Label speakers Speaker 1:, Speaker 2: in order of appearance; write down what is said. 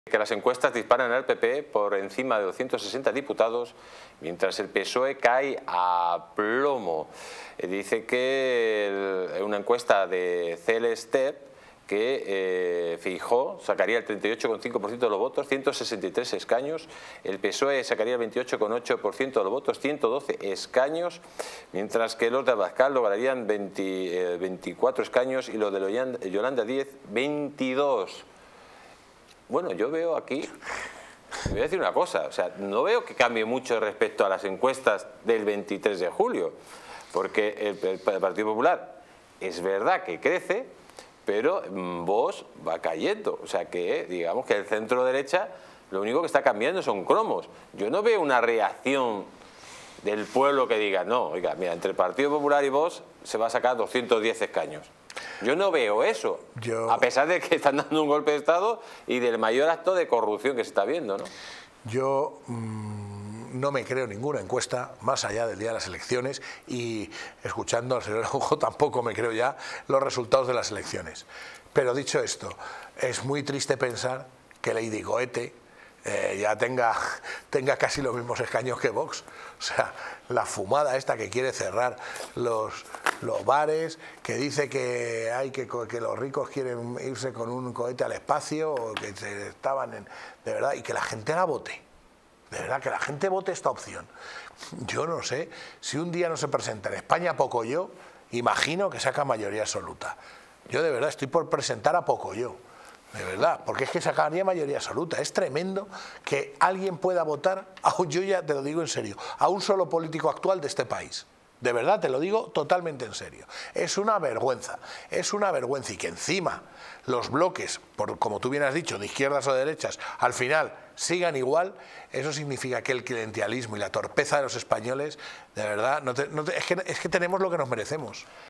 Speaker 1: Que las encuestas disparan al PP por encima de 260 diputados, mientras el PSOE cae a plomo. Dice que una encuesta de CLSTEP que Feijóo sacaría el 38,5% de los votos, 163 escaños, el PSOE sacaría el 28,8% de los votos, 112 escaños, mientras que los de Abascal lograrían 24 escaños y los de Yolanda Díez 22. Bueno, yo veo aquí, me voy a decir una cosa, o sea, no veo que cambie mucho respecto a las encuestas del 23 de julio, porque el Partido Popular es verdad que crece, pero Vox va cayendo, o sea que digamos que el centro derecha lo único que está cambiando son cromos. Yo no veo una reacción del pueblo que diga, no, oiga, mira, entre el Partido Popular y Vox se va a sacar 210 escaños. Yo no veo eso, a pesar de que están dando un golpe de Estado y del mayor acto de corrupción que se está viendo, ¿no?
Speaker 2: Yo no me creo ninguna encuesta más allá del día de las elecciones y escuchando al señor Araujo tampoco me creo ya los resultados de las elecciones. Pero dicho esto, es muy triste pensar que Lady Goethe ya tenga casi los mismos escaños que Vox. O sea, la fumada esta que quiere cerrar los bares, que dice que los ricos quieren irse con un cohete al espacio, o que estaban de verdad, y que la gente la vote. De verdad, que la gente vote esta opción. Yo no sé, si un día no se presenta en España Pocoyo, imagino que saca mayoría absoluta. Yo de verdad estoy por presentar a Pocoyo. De verdad, porque es que sacaría mayoría absoluta. Es tremendo que alguien pueda votar, yo ya te lo digo en serio, a un solo político actual de este país. De verdad, te lo digo totalmente en serio. Es una vergüenza y que encima los bloques, como tú bien has dicho, de izquierdas o de derechas, al final sigan igual. Eso significa que el clientelismo y la torpeza de los españoles, de verdad, es que tenemos lo que nos merecemos.